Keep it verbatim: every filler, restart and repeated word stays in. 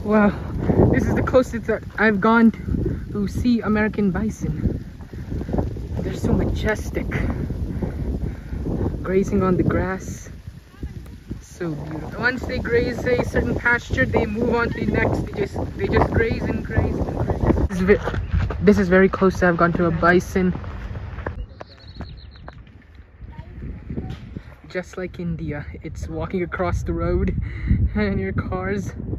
Wow, this is the closest that I've gone to see American bison. They're so majestic, grazing on the grass. So beautiful. Once they graze a certain pasture, they move on to the next. They just they just graze and graze and graze. This is, ve this is very close to I've gone to a bison. Just like India, it's walking across the road and your cars